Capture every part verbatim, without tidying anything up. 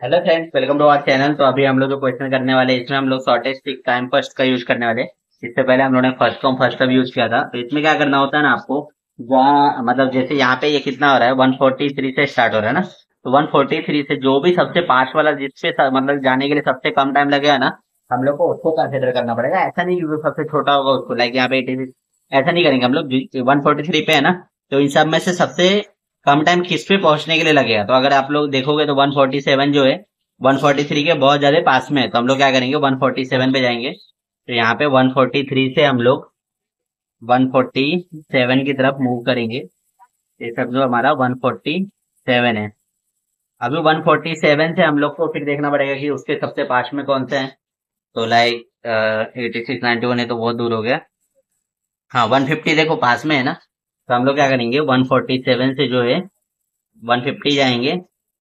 Hello friends, welcome to our channel. तो अभी हम लोग जो क्वेश्चन करने वाले हैं इसमें हम लोग शॉर्टेस्ट टाइम फर्स्ट का यूज करने वाले हैं। इससे पहले हम लोगों ने फर्स्ट कम फर्स्ट का भी यूज किया था। तो इसमें क्या करना होता है ना आपको, जहाँ मतलब जैसे यहाँ पे ये कितना हो रहा है, वन फोर्टी थ्री से स्टार्ट हो रहा है ना। तो वन फोर्टी थ्री से जो भी सबसे पास वाला जिसपे स- मतलब जाने के लिए सबसे कम टाइम लगेगा ना, हम लोग को उसको कंसिडर करना पड़ेगा। ऐसा नहीं कि जो सबसे छोटा होगा उसको, लाइक यहाँ पे एटी, ऐसा नहीं करेंगे हम लोग। वन फोर्टी थ्री पे है ना, तो इन सब में से सबसे कम टाइम किस पे पहुंचने के लिए लगेगा। तो अगर आप लोग देखोगे तो वन फोर्टी सेवन जो है वन फोर्टी थ्री के बहुत ज्यादा पास में है, तो हम लोग क्या करेंगे वन फोर्टी सेवन पे जाएंगे। तो यहाँ पे वन फोर्टी थ्री से हम लोग वन फोर्टी सेवन की तरफ मूव करेंगे। ये सब जो हमारा वन फोर्टी सेवन है। अभी वन फोर्टी सेवन से हम लोग को फिर देखना पड़ेगा कि उसके सबसे पास में कौन से हैं। तो like eighty six ninety one है तो बहुत दूर हो गया। हाँ, वन फिफ्टी देखो पास में है ना। तो हम लोग क्या करेंगे वन फोर्टी सेवन से जो है वन फिफ्टी जाएंगे।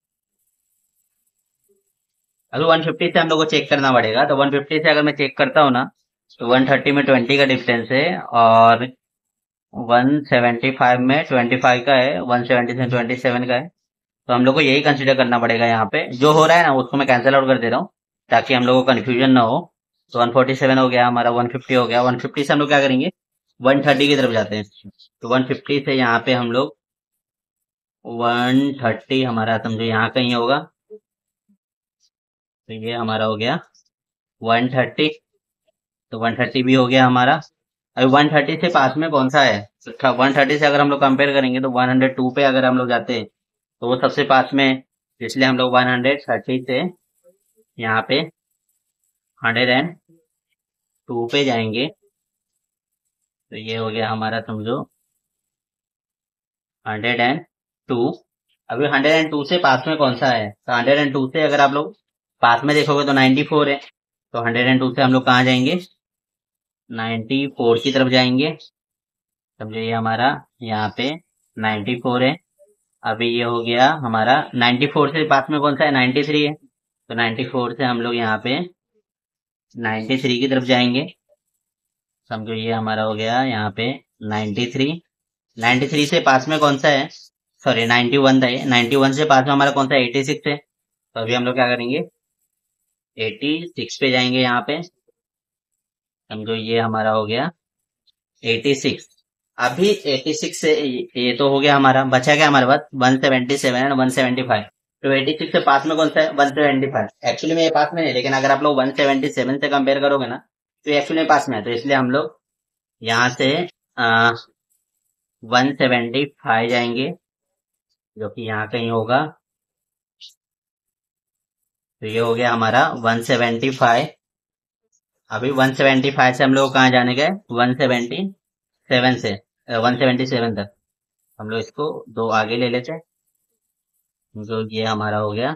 अभी वन फिफ्टी से हम लोग को चेक करना पड़ेगा। तो वन फिफ्टी से अगर मैं चेक करता हूँ ना, तो वन थर्टी में ट्वेंटी का डिफरेंस है, और वन सेवेंटी फाइव में ट्वेंटी फाइव का है, वन सेवेंटी से ट्वेंटी सेवन का है। तो हम लोग को यही कंसीडर करना पड़ेगा। यहाँ पे जो हो रहा है ना उसको मैं कैंसिल आउट कर दे रहा हूँ, ताकि हम लोग को कंफ्यूजन ना हो। तो वन फोर्टी सेवन हो गया हमारा, वन फिफ्टी हो गया। वन फिफ्टी से हम लोग क्या करेंगे वन थर्टी की तरफ जाते हैं। तो वन फिफ्टी से यहाँ पे हम लोग वन थर्टी हमारा समझो यहाँ कहीं होगा। तो ये हमारा हो गया वन थर्टी। तो वन थर्टी भी हो गया हमारा। अभी वन थर्टी से पास में कौन सा है, तो वन थर्टी से अगर हम लोग कंपेयर करेंगे तो वन हंड्रेड टू पे अगर हम लोग जाते हैं तो वो सबसे पास में है। इसलिए हम लोग वन हंड्रेड थर्टी से यहाँ पे हंड्रेड एंड टू पे जाएंगे। तो ये हो गया हमारा समझो हंड्रेड एंड टू। अभी हंड्रेड एंड टू से पास में कौन सा है, तो हंड्रेड एंड टू से अगर आप लोग पास में देखोगे तो नाइन्टी फोर है। तो हंड्रेड एंड टू से हम लोग कहाँ जाएंगे, नाइन्टी फोर की तरफ जाएंगे। समझो ये हमारा यहाँ पे नाइन्टी फोर है। अभी ये हो गया हमारा नाइन्टी फोर से पास में कौन सा है, नाइन्टी थ्री है। तो नाइन्टी फोर से हम लोग यहाँ पे नाइन्टी थ्री की तरफ जाएंगे। समझो ये हमारा हो गया यहाँ पे नाइन्टी थ्री। नाइन्टी थ्री से पास में कौन सा है, सॉरी नाइन्टी वन था ये। नाइन्टी वन से पास में हमारा कौन सा है, एटी सिक्स है। तो अभी हम लोग क्या करेंगे एटी सिक्स पे जाएंगे यहाँ पे। समझो ये हमारा हो गया एटी सिक्स। अभी एटी सिक्स से ये तो हो गया हमारा, बचा क्या हमारे पास one seventy seven and one seventy five. तो एटी सिक्स से पास में कौन सा है, वन सेवेंटी फाइव। एक्चुअली में ये पास में नहीं, लेकिन अगर आप लोग वन सेवेंटी सेवन से कंपेयर करोगे ना तो एक्चुअली में पास में है। तो इसलिए हम लोग यहाँ से वन सेवेंटी फाइव जाएंगे, जो कि यहाँ कहीं होगा। तो ये हो गया हमारा वन सेवेंटी फाइव। अभी वन सेवेंटी फाइव से हम लोग कहाँ जाने गए, वन सेवेंटी सेवन से वन सेवेंटी सेवन तक। हम लोग इसको दो आगे ले लेते हैं। जो ये हमारा हो गया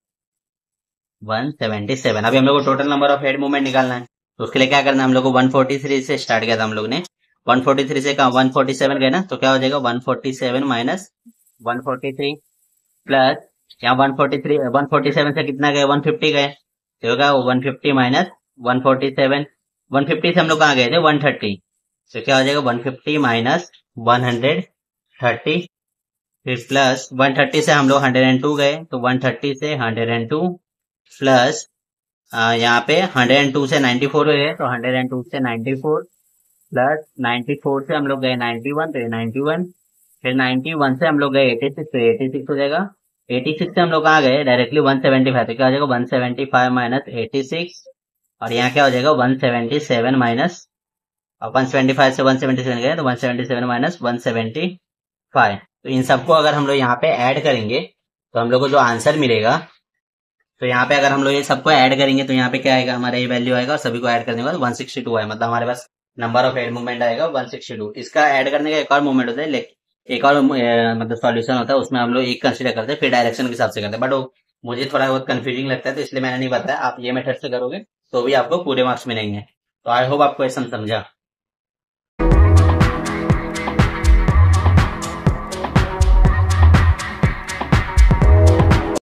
वन सेवेंटी सेवन। अभी हम लोग को total number of head movement निकालना है। तो उसके लिए क्या करना है, हम लोग को वन फोर्टी थ्री से स्टार्ट किया था हम लोग ने। वन फोर्टी थ्री से कहा वन फोर्टी सेवन गए ना, तो क्या हो जाएगा one forty seven minus one forty three plus यहाँ one forty three one forty seven से कितना गए, वन फिफ्टी गए। तो होगा one fifty minus one forty seven. One fifty से हम लोग कहाँ गए थे, वन थर्टी। तो क्या हो जाएगा one fifty minus one hundred thirty. फिर प्लस वन थर्टी से हम लोग हंड्रेड एंड टू गए, तो वन थर्टी से हंड्रेड एंड टू प्लस यहाँ पे हंड्रेड एंड टू से नाइन्टी फोर गए, तो हंड्रेड एंड टू से ninety four plus ninety four से हम लोग गए नाइन्टी वन, तो ये नाइन्टी वन। फिर नाइन्टी वन से हम लोग गए एटी सिक्स, तो एटी सिक्स हो जाएगा। एटी सिक्स से हम लोग कहाँ गए डायरेक्टली वन सेवेंटी फाइव, तो क्या हो जाएगा one seventy five minus eighty six. और यहाँ क्या हो जाएगा वन सेवेंटी सेवन माइनस, और वन सेवेंटी फाइव से वन सेवेंटी सेवन गए तो one seventy seven minus one seventy five. तो इन सबको अगर हम लोग यहाँ पे ऐड करेंगे तो हम लोग को जो आंसर मिलेगा, तो यहाँ पे अगर हम लोग ये सबको ऐड करेंगे तो यहाँ पे क्या आएगा, हमारा ये वैल्यू आएगा, और सभी को ऐड करने के बाद वन सिक्सटी टू है। मतलब हमारे पास नंबर ऑफ हेड मूवमेंट आएगा वन सिक्सटी टू। इसका ऐड करने का एक और मूवमेंट होता है, लेकिन एक और अ, मतलब सॉल्यूशन होता है, उसमें हम लोग एक कंसीडर करते हैं, फिर डायरेक्शन के हिसाब से करते हैं। बट वो मुझे थोड़ा बहुत कंफ्यूजिंग लगता है, तो इसलिए मैंने नहीं बताया। आप ये मेथड से करोगे तो भी आपको पूरे मार्क्स मिलेंगे। तो आई होप आपको ये समझा।